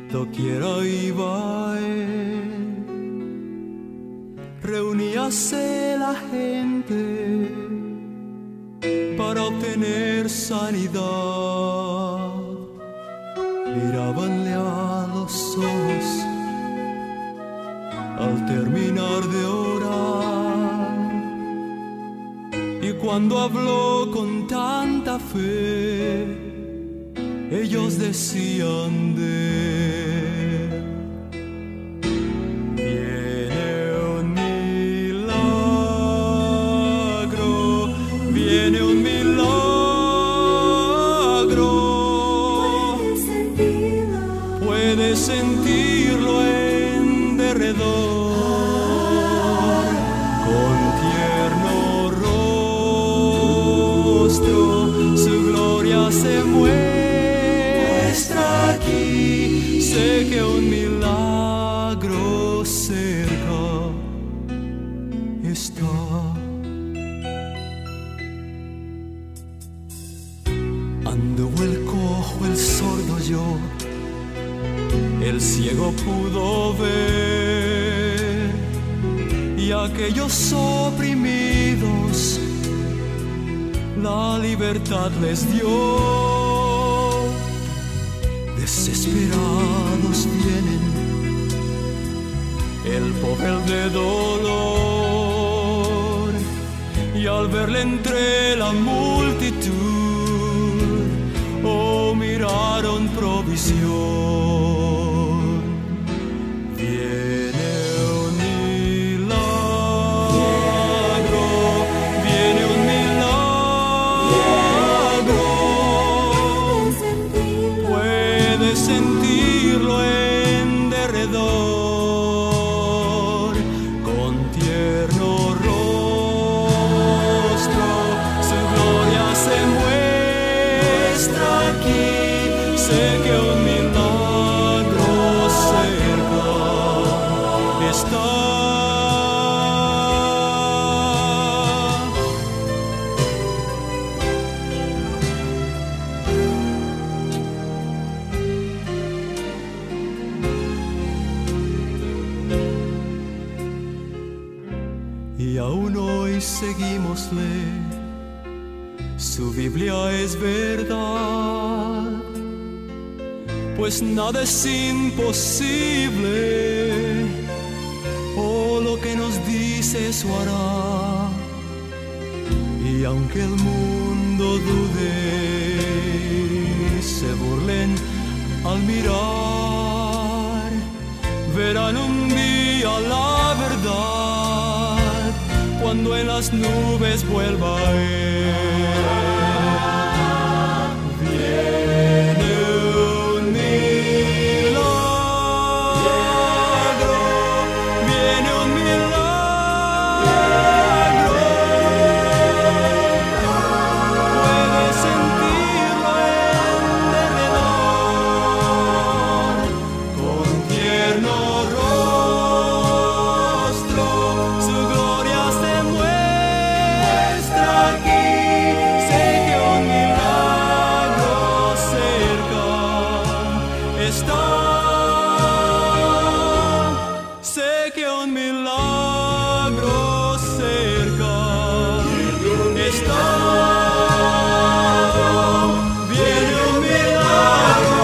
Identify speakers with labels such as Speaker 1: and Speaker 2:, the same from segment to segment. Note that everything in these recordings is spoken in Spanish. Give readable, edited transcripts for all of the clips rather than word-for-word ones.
Speaker 1: doquiera iba él, reuníase la gente para obtener sanidad. Mirábanle a los ojos al terminar de orar, y cuando habló con tanta fe, ellos decían de él: viene un milagro, viene un milagro. Puedes sentirlo en derredor, con tierno rostro su gloria se muestra aquí. Sé que un milagro cerca está. Anduvo el cojo, el sordo oyó, el ciego pudo ver, y aquellos oprimidos la libertad les dio. Desesperados vienen, el pobre el de dolor, y al verle entre la multitud, oh, miraron provisión. Viene un milagro, viene un milagro. Puedes sentirlo en derredor, con tierno rostro su gloria se muestra aquí. Sé que un milagro cerca está. Y aún hoy seguímosle, su Biblia es verdad, pues nada es imposible, oh, lo que nos dice eso hará. Y aunque el mundo dude y se burlen al mirar, verán un día la verdad cuando en las nubes vuelva él. Viene un milagro, viene un milagro. Puedes sentirlo en derredor, con tierno rostro su gloria se muestra aquí. Sé que un milagro cerca está. Sé que un milagro cerca está. Viene un milagro,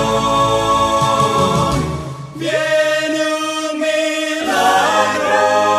Speaker 1: viene un milagro.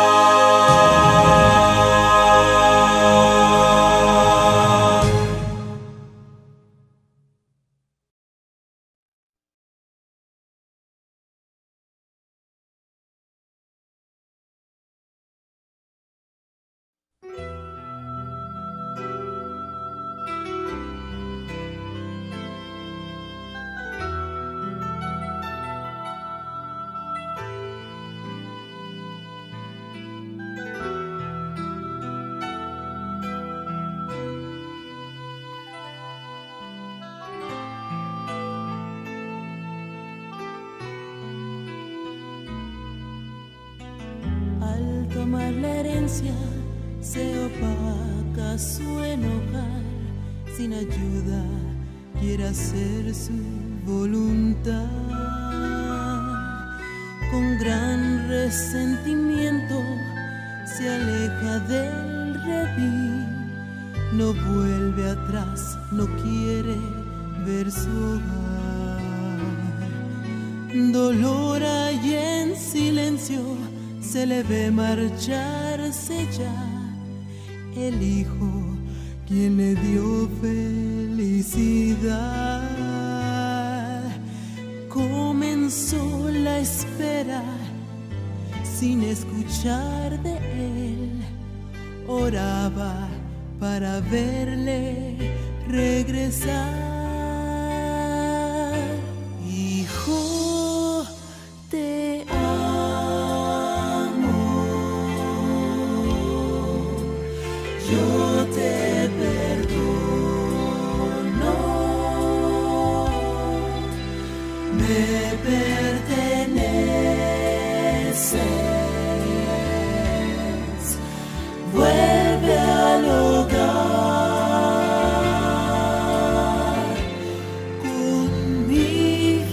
Speaker 2: tomar la herencia se opaca su enojar, sin ayuda quiere hacer su voluntad. resentimiento se aleja del redil, no vuelve atrás, no quiere ver su hogar. Dolor hay en silencio, se le ve marcharse ya. El hijo, quien le dio felicidad, comenzó la espera sin escuchar de él. Oraba para verle regresar. Hijo, te amo, yo te perdono, me perteneces, vuelve al hogar con mi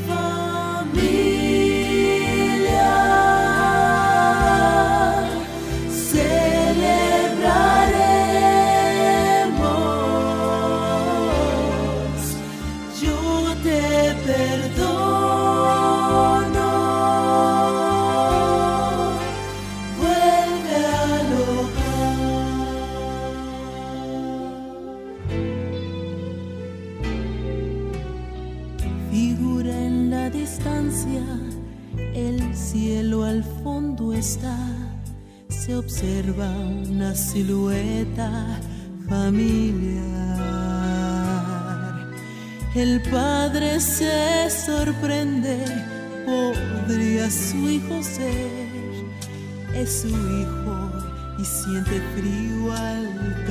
Speaker 2: familia. Celebraremos, yo te perdono, vuelve al hogar. Figura en la distancia, el cielo al fondo está, se observa una silueta familiar. El padre se sorprende, podría su hijo ser. Es su hijo y siente frío al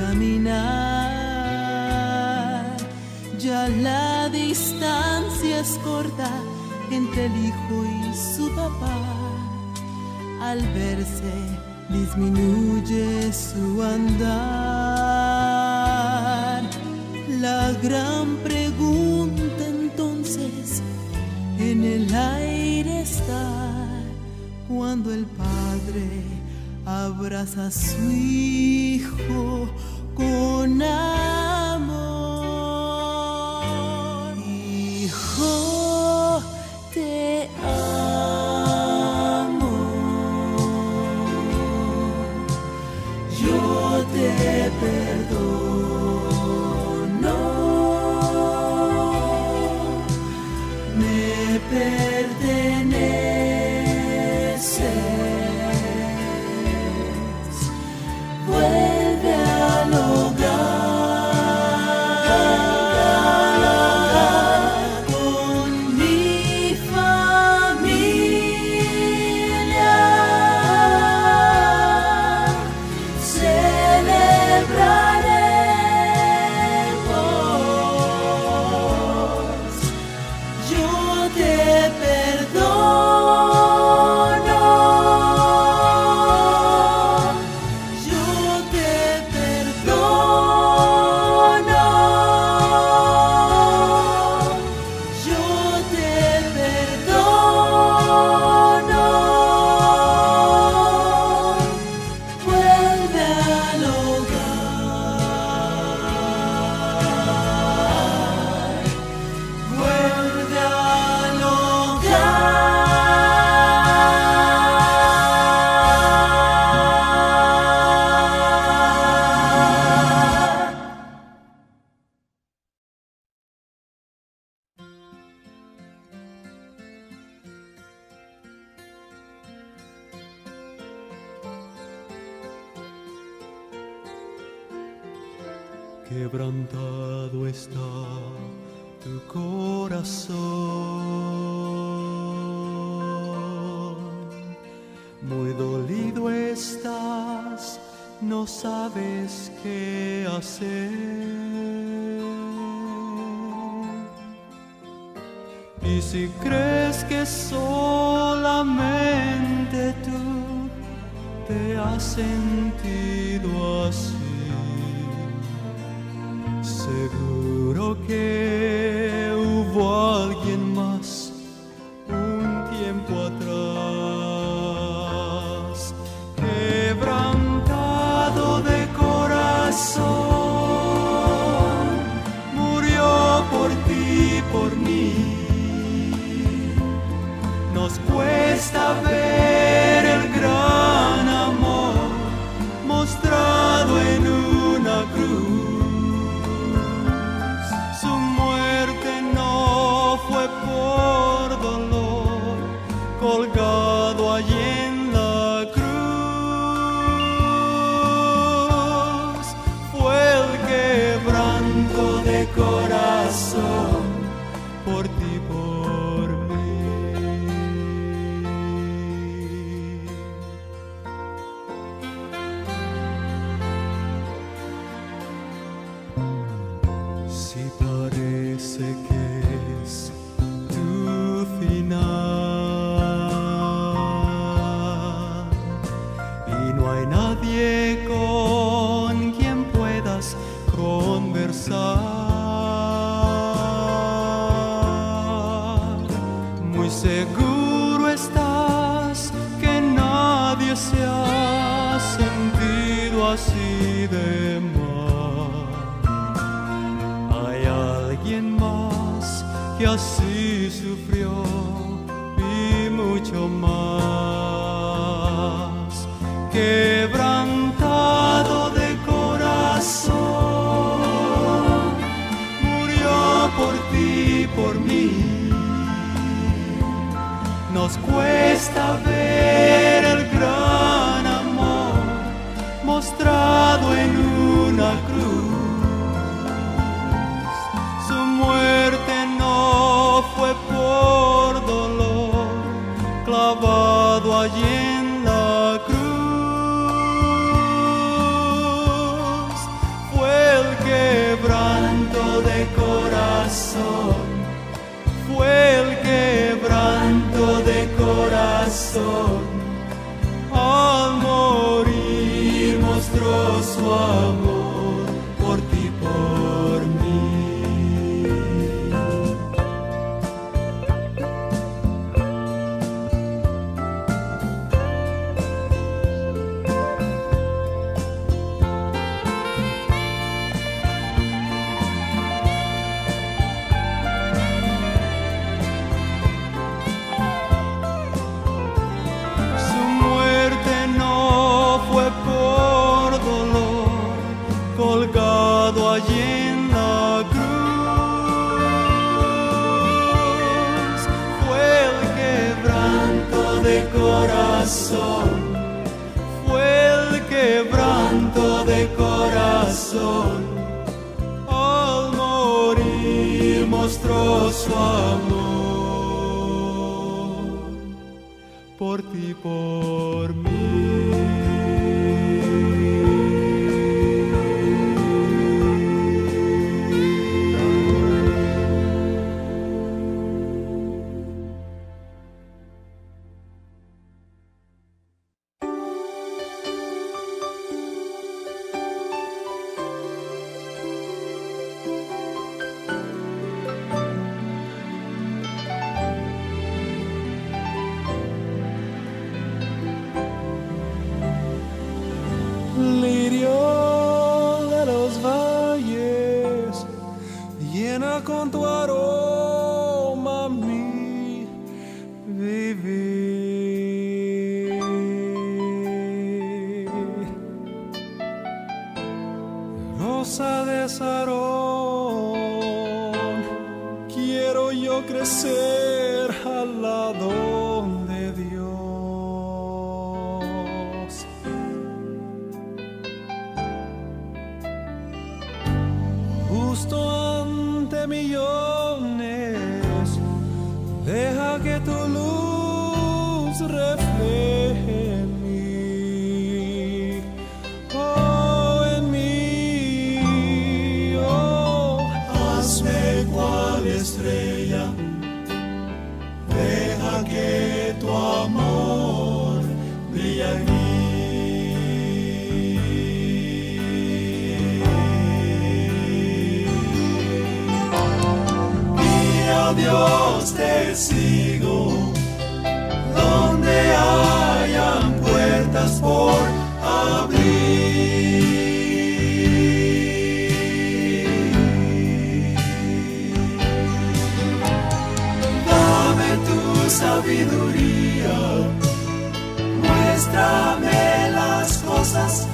Speaker 2: caminar. Ya la distancia es corta entre el hijo y su papá. Al verse disminuye su andar. La gran pregunta entonces en el aire está, cuando el padre abraza a su hijo con amor. Hijo, te amo, yo te perdono, me perteneces, vuelve al hogar con mi familia. Celebraremos, yo te perdono, yo te perdono, yo te perdono, vuelve al hogar, vuelve al hogar.
Speaker 1: Quebrantado está tu corazón, muy dolido estás, no sabes qué hacer. Y si crees que solamente tú te has sentido así, seguro que hubo alguien más un tiempo atrás. Nos cuesta ver el gran amor mostrado en una cruz. Su muerte no fue por dolor, colgado allí en la cruz. Fue el quebranto de corazón por ti, por mí. Si parece que es tu final y no hay nadie con quien puedas conversar, muy seguro estás que nadie se ha sentido así de mal. Hay alguien más que así sufrió y mucho más, quebrantado de corazón, murió por ti, por mí. Nos cuesta ver el gran amor mostrado en una cruz. Su muerte no fue por dolor, clavado allí en la cruz. Fue el quebranto de corazón, fue el quebranto de corazón. Al morir mostró su amor por ti, por mí. Su muerte no fue por dolor, colgado allí en la cruz. Fue el quebranto de corazón, fue el quebranto de corazón. Al morir mostró su amor por ti, por mí.
Speaker 3: Lirio de los valles, llena con tu aroma mi vivir. Rosa de Sarón, quiero yo crecer al lado de Dios. Justo ante millones, deja que tu luz refleje en mí, oh, en mí, oh. Hazme cual estrella, deja que tu amor brille en mí. Dios, te sigo donde hayan puertas por abrir. Dame tu sabiduría, muéstrame las cosas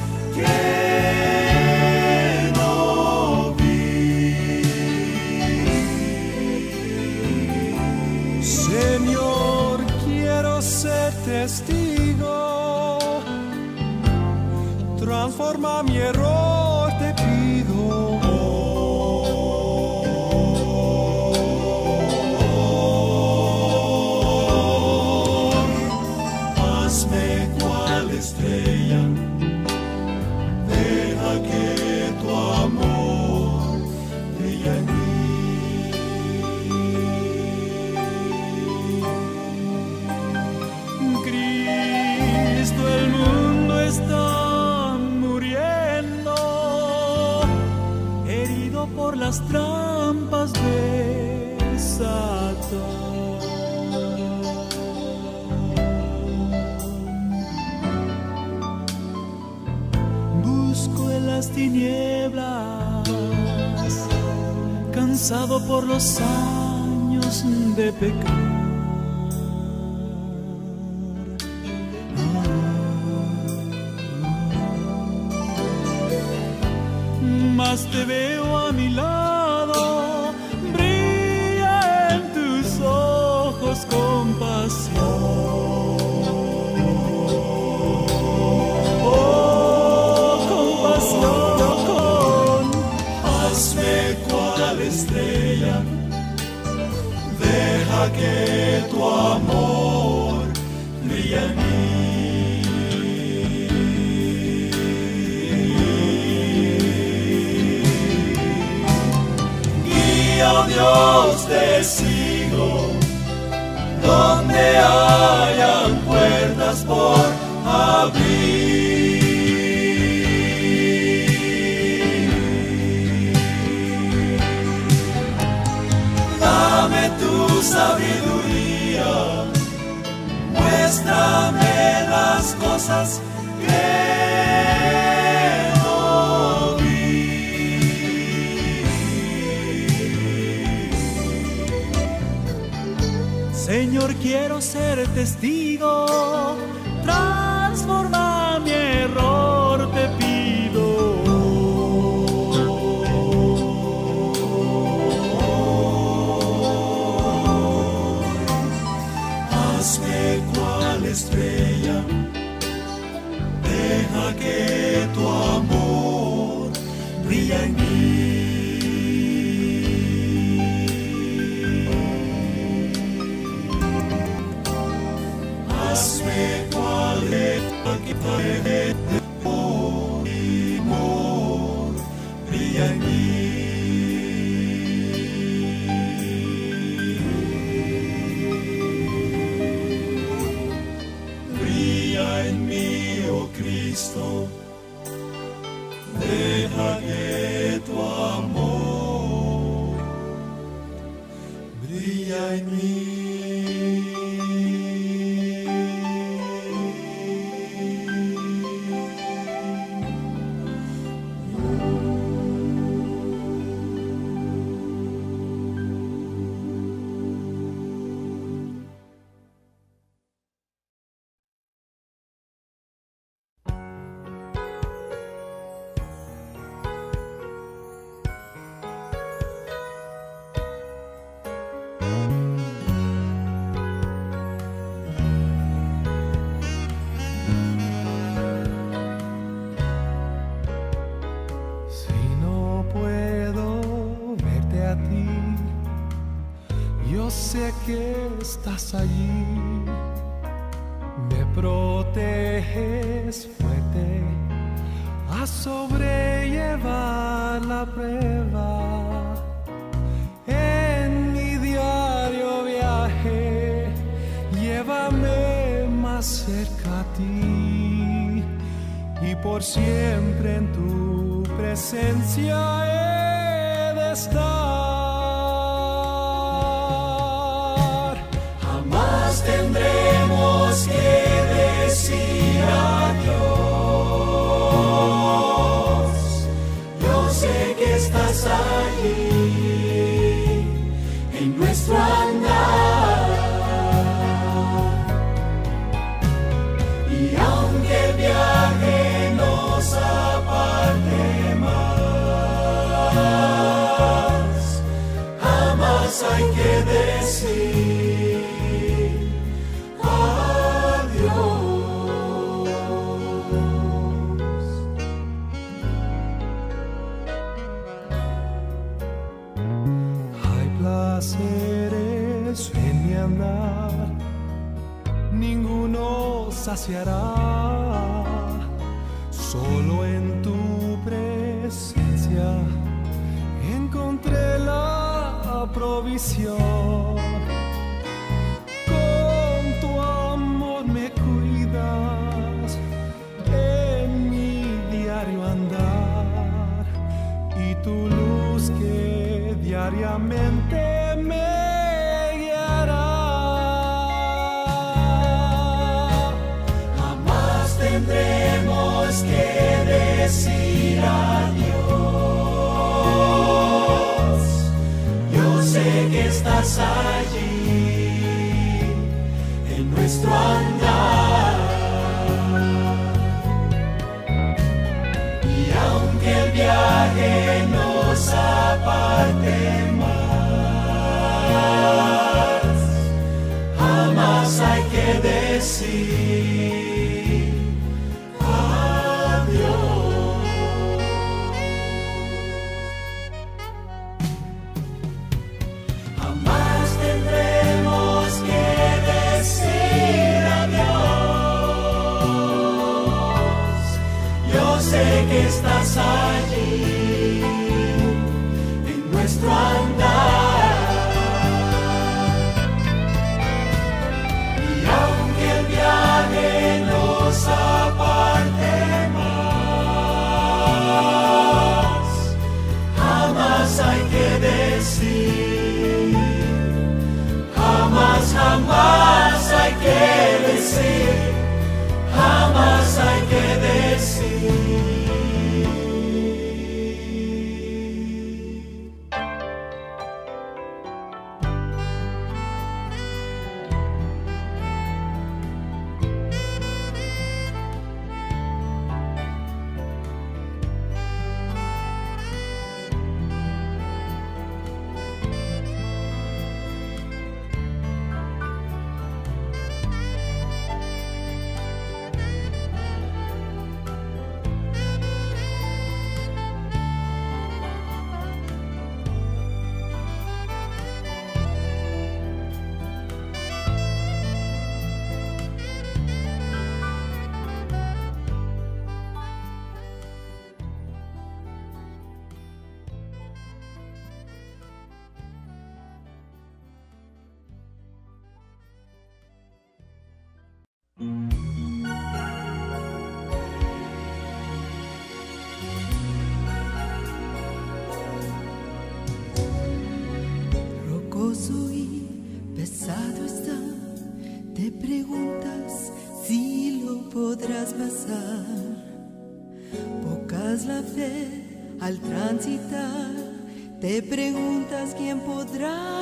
Speaker 3: que no vi.
Speaker 1: Señor, quiero ser testigo, transforma mi error, te pido.
Speaker 3: Hazme cual estrella, deja que tu amor brille en mí.
Speaker 1: Cristo, el mundo está muriendo, herido por las trampas de Satán. Busco en las tinieblas, cansado por los años de pecar. Mas te veo a mi lado, brilla en tus ojos compasión. Oh, compasión.
Speaker 3: Hazme cual estrella, deja que tu amor brille en mí. Oh Dios, te sigo, donde hayan puertas por abrir. Dame tu sabiduría, muéstrame las cosas que no vi.
Speaker 1: Señor, quiero ser testigo, transforma mi error, te pido.
Speaker 3: Hazme cual estrella, deja que tu amor brille en mí. Hazme cual estrella, de amor brilla en mí. Brilla en mí, oh Cristo, deja que tu amor brilla en mí.
Speaker 1: Sé que estás allí, me proteges fuerte a sobrellevar la prueba. En mi diario viaje, llévame más cerca a ti y por siempre en tu presencia he de estar.
Speaker 3: Tendremos que decir adiós. Yo sé que estás allí en nuestro andar.
Speaker 1: ninguno saciará. Solo en tu presencia encontré la provisión. Con tu amor me cuidas en mi diario andar, y tu luz que diariamente me guiará.
Speaker 3: Jamás tendremos que decir adiós. Yo sé que estás allí en nuestro andar, y aunque el viaje nos aparte más, jamás hay que decir adiós. Jamás tendremos que decir adiós. Yo sé que estás allí en nuestro andar, y aunque el viaje nos aparte más, jamás hay que decir, jamás, jamás hay que decir, jamás hay que decir.
Speaker 2: Rocoso y pesado está, te preguntas si lo podrás pasar. Poca es la fe al transitar, te preguntas quién podrá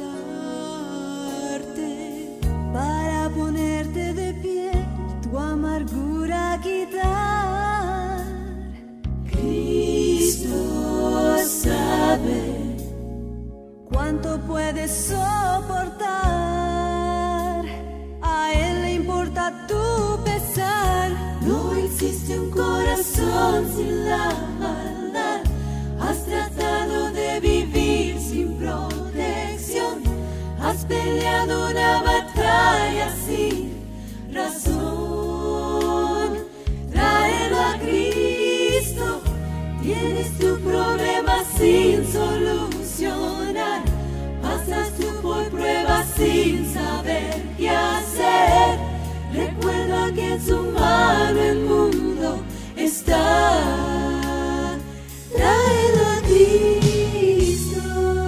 Speaker 2: ayudarte para ponerte de pie, tu amargura quitar. Cristo sabe cuánto puedes soportar, a Él le importa tu pesar. No existe un corazón sin la maldad, has tratado de vivir sin protección, has peleado una batalla sin razón. Tráelo a Cristo, tienes tu problema sin solucionar, pasas tú por pruebas sin saber qué hacer. Recuerda que en su mano el mundo está. Tráelo a Cristo.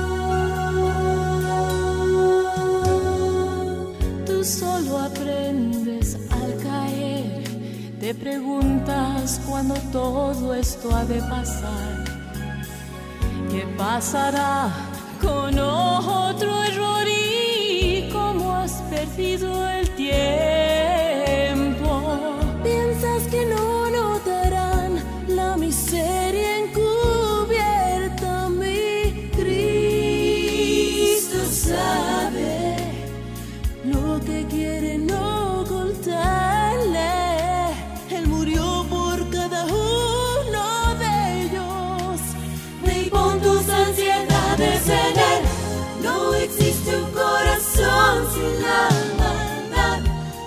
Speaker 4: Tú solo aprendes al caer, te preguntas cuándo todo esto ha de pasar. ¿Qué pasará con otro error y cómo has perdido el tiempo? Piensas que no notarán la miseria encubierta. Mi Cristo sabe lo que quieren ocultarle. Él murió por cada uno de ellos. Ve y pon tus ansiedades en Él. No existe un corazón sin la maldad,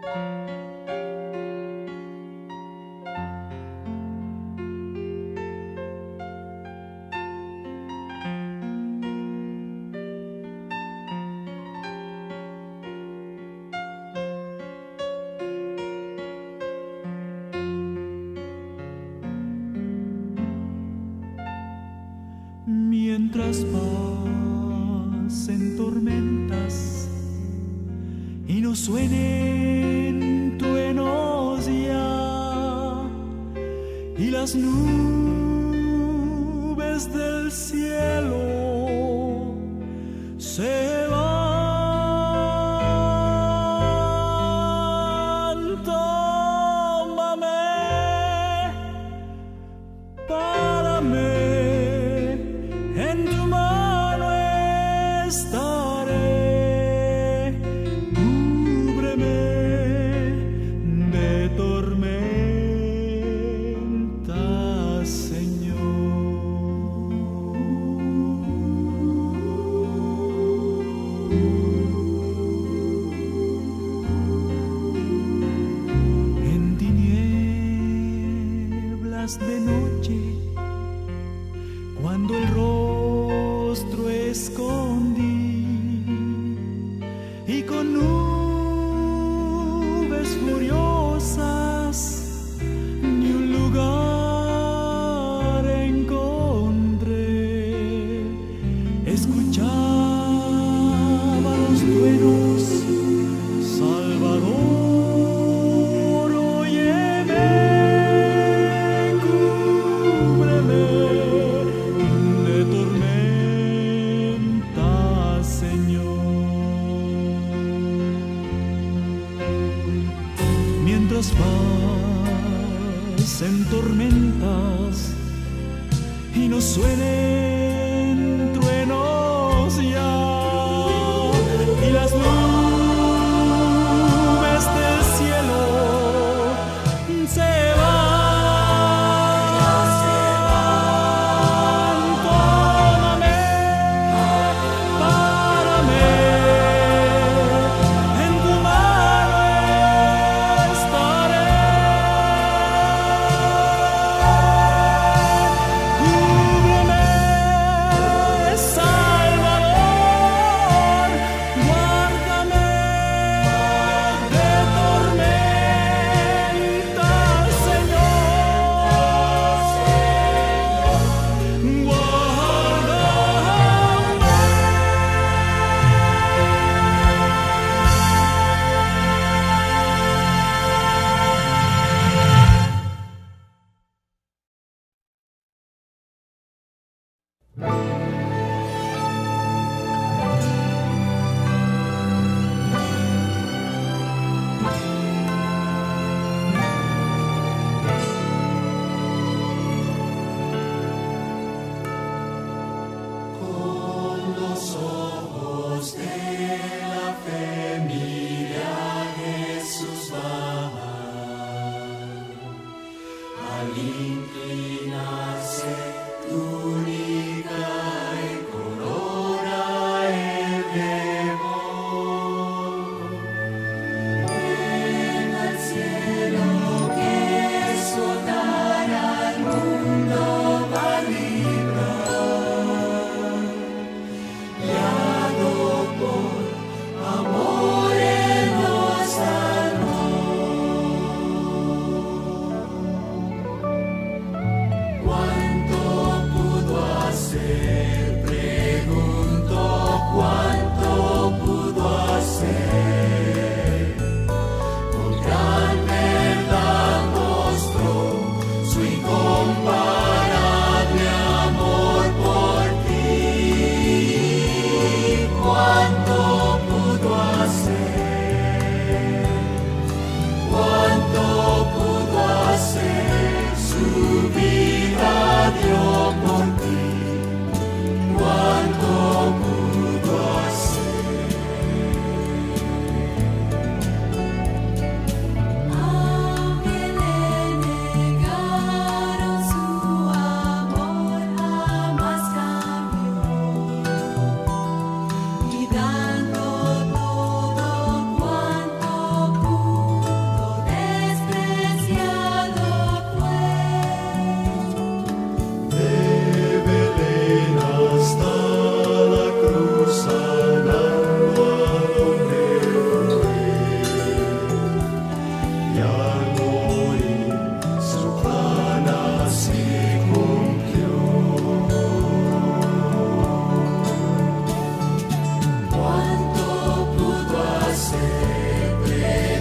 Speaker 1: Mientras pasen tormentas y no suenen truenos ya, y las nubes del cielo se van, tómame, párame. En tu mano estaré, cúbreme de tormenta, Señor. En tinieblas de noche, cuando el rostro escondí y con nubes furiosas ni un lugar encontré, escuchaba los truenos, Salvador, óyeme, cúbreme de tormenta, Señor. Mientras pasen tormentas y no suenen truenos ya, y las nubes del cielo se van, tómame, párame, en tu mano estaré, cúbreme, Salvador, guárdame de tormenta, Señor, guárdame.
Speaker 3: Con los ojos de la fe mire a Jesús bajar, al inclinarse túnica y corona él llevó. Ven al cielo que explotar al mundo va a librar, guiado por amor él nos salvó.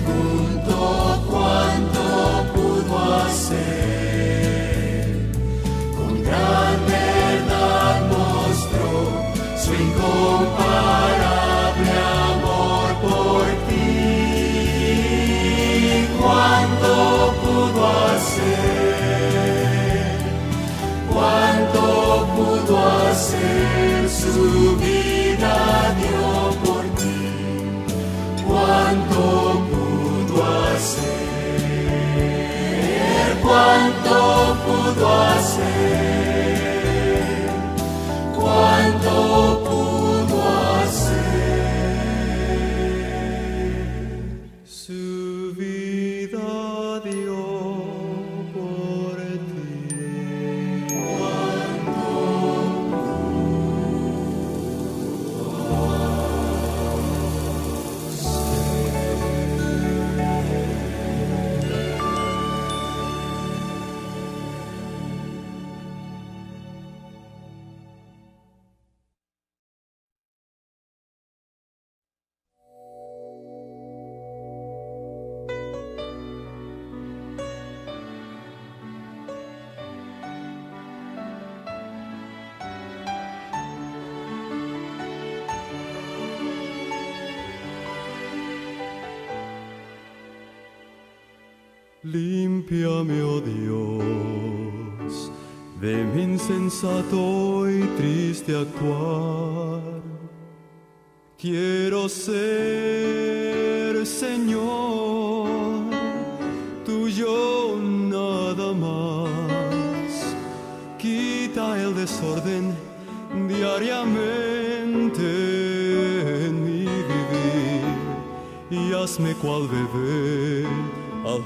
Speaker 3: pregunto cuánto pudo hacer. Con gran verdad mostró su incomparable amor por ti. Cuánto pudo hacer, cuánto pudo hacer, su vida dio por ti. Cuánto pudo hacer, cuánto pudo hacer, cuánto pudo hacer. Su vida dio por ti. Cuánto límpiame, oh Dios, de mi insensato y triste actuar. Quiero ser, Señor, tuyo nada más. Quita el desorden diariamente en mi vivir y hazme cual bebé al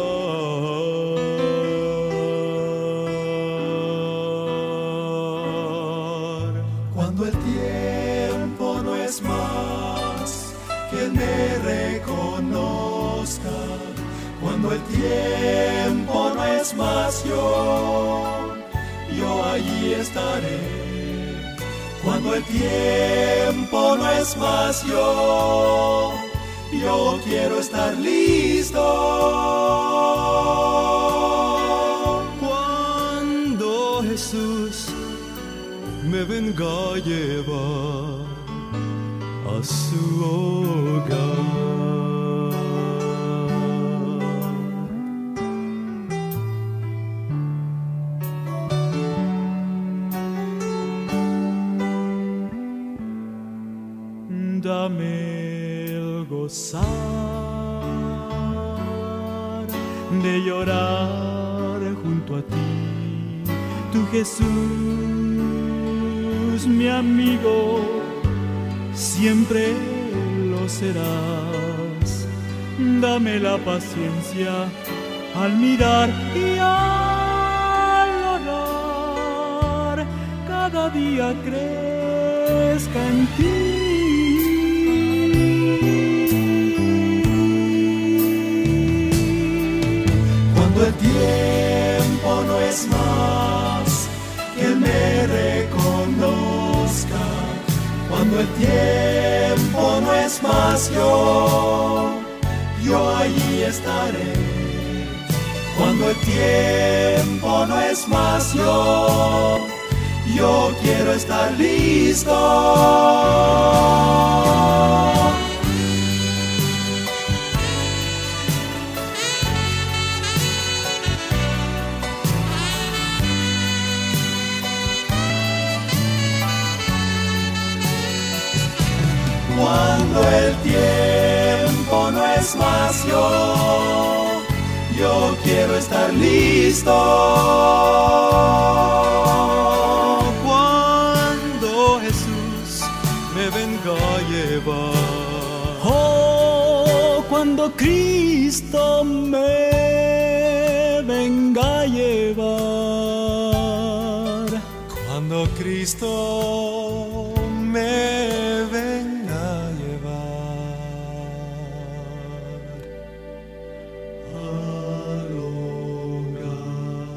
Speaker 3: jugar. Cuando el tiempo no es más que Él me reconozca, cuando el tiempo no es más yo allí estaré. Cuando el tiempo no es más yo quiero estar listo. Cuando Jesús me venga a llevar a su hogar. Dame el gozar de llorar junto a ti, tu Jesús, mi amigo, siempre lo serás. Dame la paciencia al mirar y al orar, cada día crezca en ti. Cuando el tiempo no es más que Él me reconozca, cuando el tiempo no es más yo allí estaré. Cuando el tiempo no es más yo quiero estar listo. Cuando el tiempo no es más yo quiero estar listo. Cuando Jesús me venga a llevar. Oh, cuando Cristo me venga a llevar. Cuando Cristo me venga a llevar al hogar.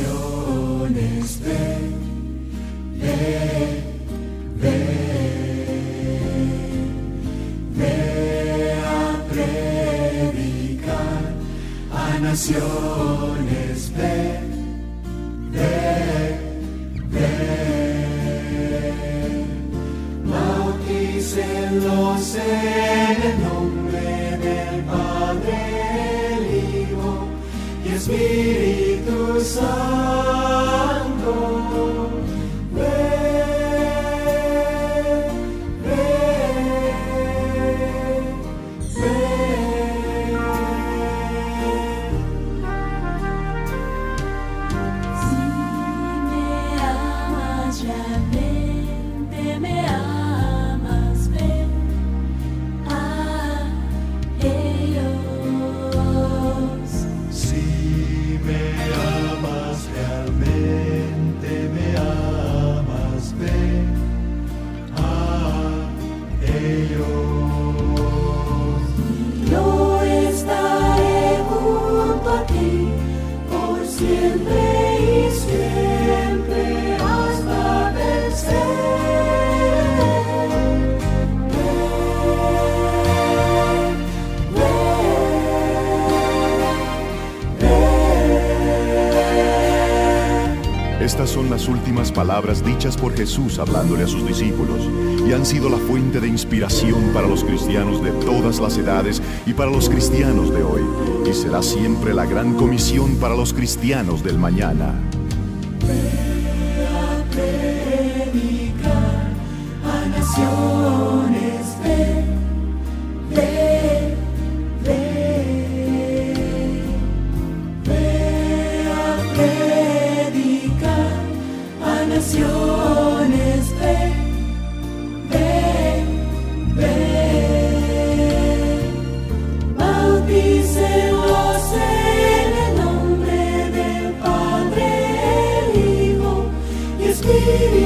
Speaker 3: naciones, ve a predicar a naciones, ve. Bautícenlos en el nombre del Padre, el Hijo y Espíritu Santo.
Speaker 5: Estas son las últimas palabras dichas por Jesús hablándole a sus discípulos y han sido la fuente de inspiración para los cristianos de todas las edades y para los cristianos de hoy, y será siempre la gran comisión para los cristianos del mañana.
Speaker 3: Ve a predicar a naciones, ve. Naciones, ve. Bautícenlos en el nombre del Padre, el Hijo y Espíritu